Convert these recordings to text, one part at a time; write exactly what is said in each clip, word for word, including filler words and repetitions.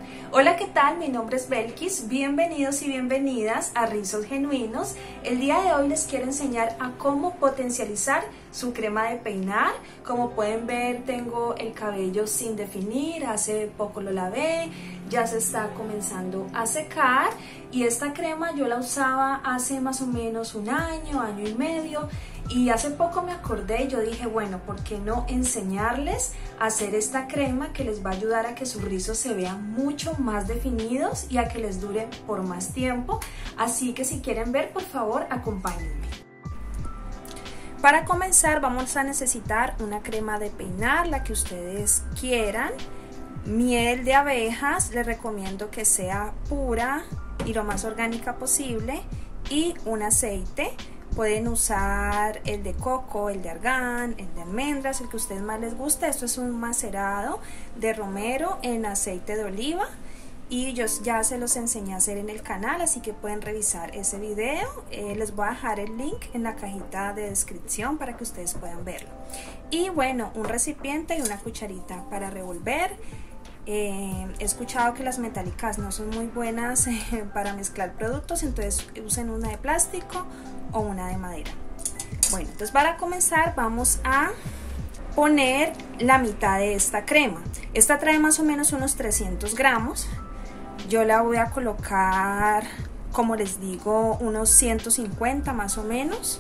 Hola, ¿qué tal? Mi nombre es Belkis, bienvenidos y bienvenidas a Rizos Genuinos. El día de hoy les quiero enseñar a cómo potencializar su crema de peinar. Como pueden ver, tengo el cabello sin definir, hace poco lo lavé, ya se está comenzando a secar y esta crema yo la usaba hace más o menos un año, año y medio. Y hace poco me acordé y yo dije, bueno, ¿por qué no enseñarles a hacer esta crema que les va a ayudar a que sus rizos se vean mucho más definidos y a que les dure por más tiempo? Así que si quieren ver, por favor, acompáñenme. Para comenzar vamos a necesitar una crema de peinar, la que ustedes quieran. Miel de abejas, les recomiendo que sea pura y lo más orgánica posible. Y un aceite. Pueden usar el de coco, el de argán, el de almendras, el que a ustedes más les guste. Esto es un macerado de romero en aceite de oliva y yo ya se los enseñé a hacer en el canal, así que pueden revisar ese video. Eh, les voy a dejar el link en la cajita de descripción para que ustedes puedan verlo. Y bueno, un recipiente y una cucharita para revolver. Eh, he escuchado que las metálicas no son muy buenas eh, para mezclar productos, entonces usen una de plástico o una de madera. Bueno, entonces para comenzar vamos a poner la mitad de esta crema. Esta trae más o menos unos trescientos gramos. Yo la voy a colocar, como les digo, unos ciento cincuenta más o menos.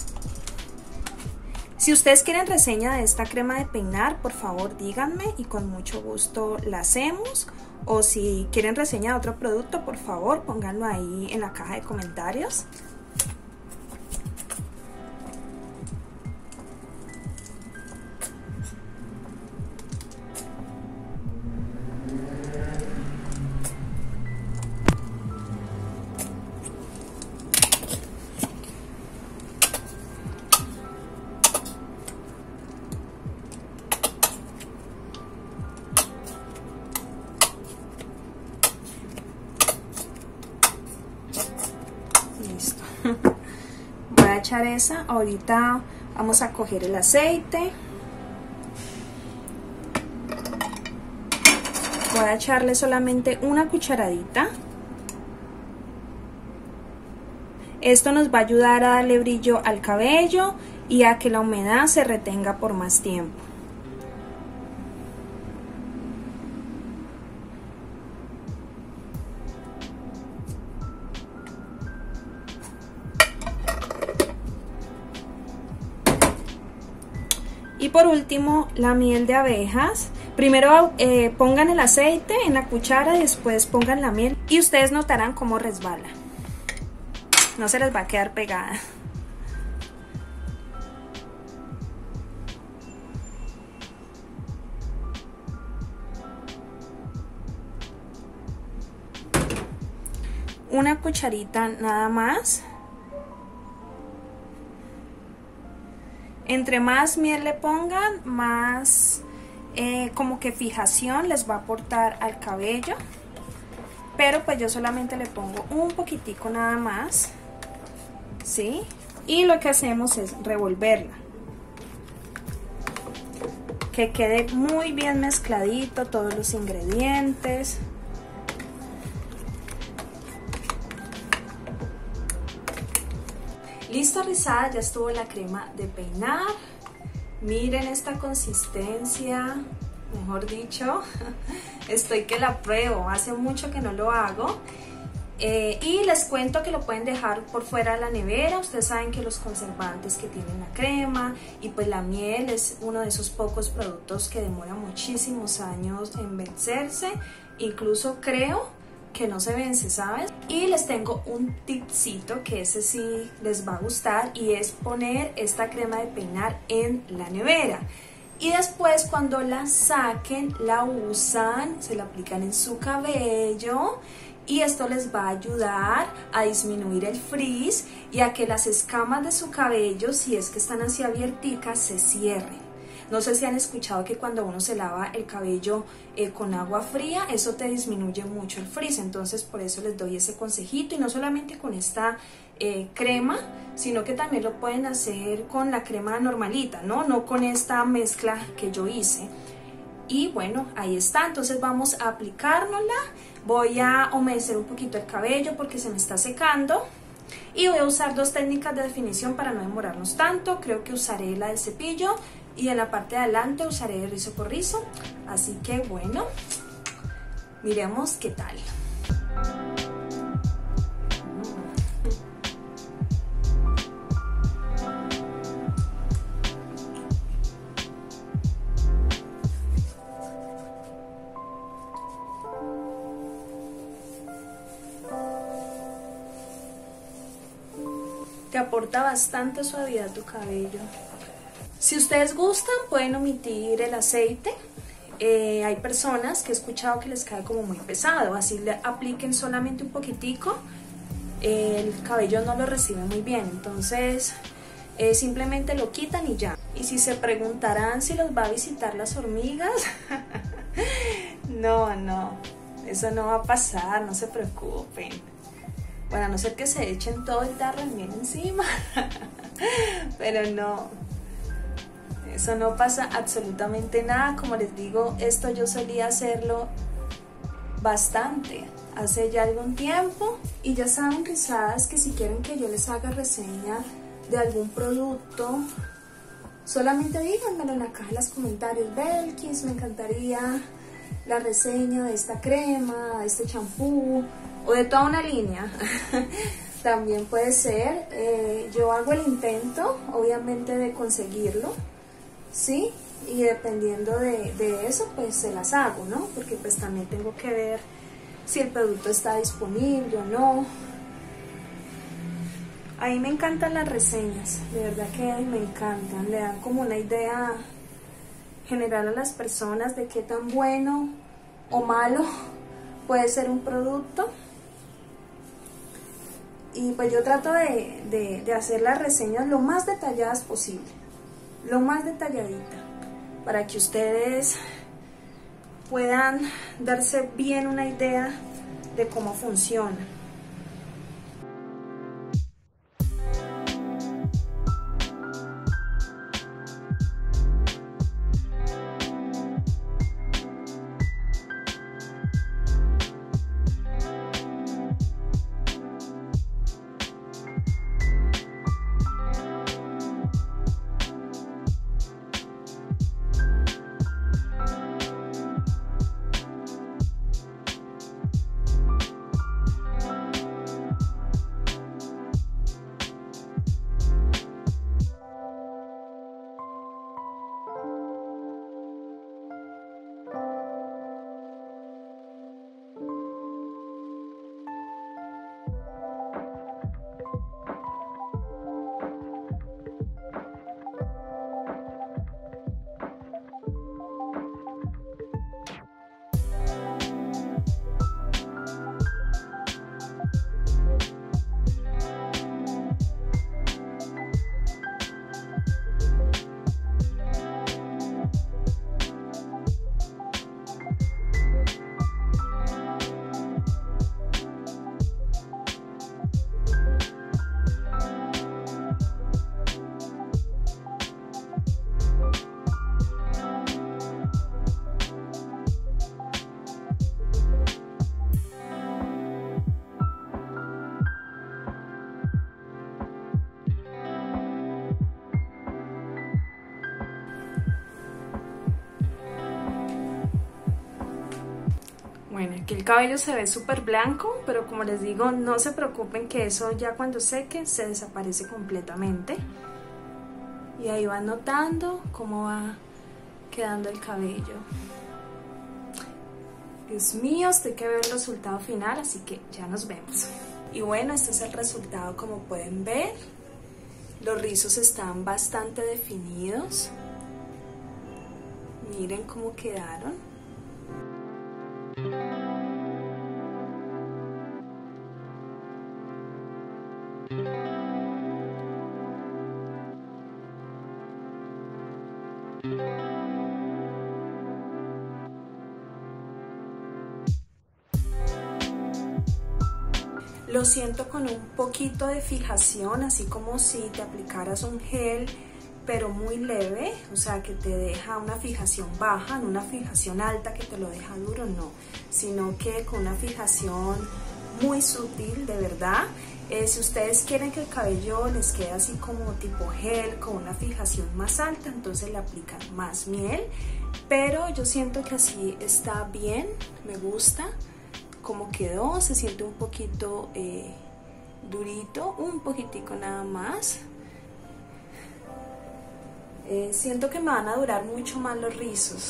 Si ustedes quieren reseña de esta crema de peinar, por favor díganme y con mucho gusto la hacemos. O si quieren reseña de otro producto, por favor pónganlo ahí en la caja de comentarios. Listo. Voy a echar esa. Ahorita vamos a coger el aceite. Voy a echarle solamente una cucharadita. Esto nos va a ayudar a darle brillo al cabello y a que la humedad se retenga por más tiempo. Y por último, la miel de abejas. Primero eh, pongan el aceite en la cuchara y después pongan la miel y ustedes notarán cómo resbala. No se les va a quedar pegada. Una cucharita nada más. Entre más miel le pongan, más eh, como que fijación les va a aportar al cabello. Pero pues yo solamente le pongo un poquitico nada más, ¿sí? Y lo que hacemos es revolverla. Que quede muy bien mezcladito todos los ingredientes. Listo, rizada, ya estuvo la crema de peinar. Miren esta consistencia, mejor dicho, estoy que la pruebo, hace mucho que no lo hago. Eh, y les cuento que lo pueden dejar por fuera de la nevera. Ustedes saben que los conservantes que tienen la crema y pues la miel es uno de esos pocos productos que demora muchísimos años en vencerse. Incluso creo que no se vence, ¿sabes? Y les tengo un tipcito que ese sí les va a gustar y es poner esta crema de peinar en la nevera. Y después cuando la saquen, la usan, se la aplican en su cabello y esto les va a ayudar a disminuir el frizz y a que las escamas de su cabello, si es que están así abierticas, se cierren. No sé si han escuchado que cuando uno se lava el cabello eh, con agua fría, eso te disminuye mucho el frizz. Entonces por eso les doy ese consejito, y no solamente con esta eh, crema, sino que también lo pueden hacer con la crema normalita, ¿no? No con esta mezcla que yo hice. Y bueno, ahí está, entonces vamos a aplicárnosla. Voy a humedecer un poquito el cabello porque se me está secando. Y voy a usar dos técnicas de definición para no demorarnos tanto. Creo que usaré la del cepillo y en la parte de adelante usaré de rizo por rizo. Así que bueno, miremos qué tal. Te aporta bastante suavidad a tu cabello. Si ustedes gustan, pueden omitir el aceite. Eh, hay personas que he escuchado que les cae como muy pesado, así le apliquen solamente un poquitico, eh, el cabello no lo recibe muy bien, entonces eh, simplemente lo quitan y ya. Y si se preguntarán si los va a visitar las hormigas, no, no, eso no va a pasar, no se preocupen. Bueno, a no ser que se echen todo el tarro de miel encima, pero no, eso no pasa absolutamente nada. Como les digo, esto yo solía hacerlo bastante, hace ya algún tiempo. Y ya saben, rizadas, que si quieren que yo les haga reseña de algún producto, solamente díganmelo en la caja de los comentarios. Belkis, me encantaría la reseña de esta crema, de este champú, o de toda una línea. También puede ser. Eh, yo hago el intento, obviamente, de conseguirlo, ¿sí? Y dependiendo de, de eso, pues se las hago, ¿no? Porque pues también tengo que ver si el producto está disponible o no. A mí me encantan las reseñas, de verdad que a mí me encantan. Le dan como una idea general a las personas de qué tan bueno o malo puede ser un producto. Y pues yo trato de, de, de hacer las reseñas lo más detalladas posible, lo más detalladita, para que ustedes puedan darse bien una idea de cómo funciona. Bueno, aquí el cabello se ve súper blanco, pero como les digo, no se preocupen que eso ya cuando seque se desaparece completamente. Y ahí van notando cómo va quedando el cabello. Dios mío, estoy que ver el resultado final, así que ya nos vemos. Y bueno, este es el resultado, como pueden ver. Los rizos están bastante definidos. Miren cómo quedaron. Lo siento con un poquito de fijación, así como si te aplicaras un gel pero muy leve, o sea que te deja una fijación baja, no una fijación alta que te lo deja duro, no, sino que con una fijación muy sutil, de verdad. Eh, si ustedes quieren que el cabello les quede así como tipo gel, con una fijación más alta, entonces le aplican más miel, pero yo siento que así está bien, me gusta cómo quedó, se siente un poquito eh, durito, un poquitico nada más. Eh, siento que me van a durar mucho más los rizos.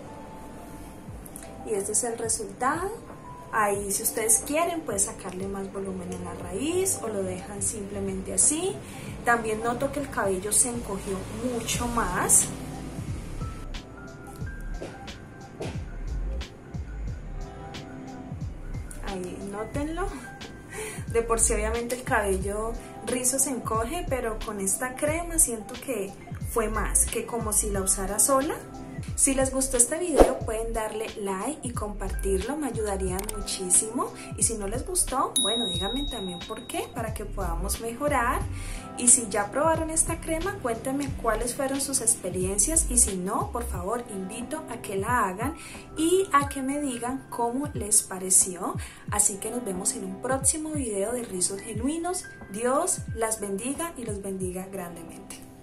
Y este es el resultado. Ahí, si ustedes quieren, pueden sacarle más volumen en la raíz o lo dejan simplemente así. También noto que el cabello se encogió mucho más. Ahí, nótenlo. De por sí, obviamente, el cabello rizo se encoge, pero con esta crema siento que fue más que como si la usara sola. Si les gustó este video pueden darle like y compartirlo, me ayudarían muchísimo. Y si no les gustó, bueno, díganme también por qué, para que podamos mejorar. Y si ya probaron esta crema, cuéntenme cuáles fueron sus experiencias. Y si no, por favor, invito a que la hagan y a que me digan cómo les pareció. Así que nos vemos en un próximo video de Rizos Genuinos. Dios las bendiga y los bendiga grandemente.